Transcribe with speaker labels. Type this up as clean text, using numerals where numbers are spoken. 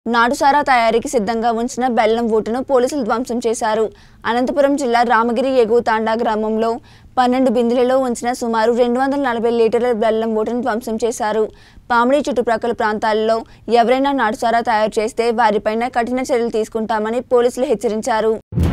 Speaker 1: నాటుసారా తయారీకి సిద్ధంగా ఉంచిన బెల్లం ఊటను పోలీసులు ధ్వంసం చేశారు. అనంతపురం జిల్లా రామగిరి ఎగువ తాండా గ్రామంలో 12 బిందెలలో ఉంచిన సుమారు 240 లీటర్ల బెల్లం ఊటను ధ్వంసం చేశారు. పామిడి చుట్టుప్రక్కల ప్రాంతాల్లో ఎవరైనా నాటుసారా తయారు చేస్తే వారిపైన కఠిన చర్యలు తీసుకుంటామని పోలీసులు హెచ్చరించారు.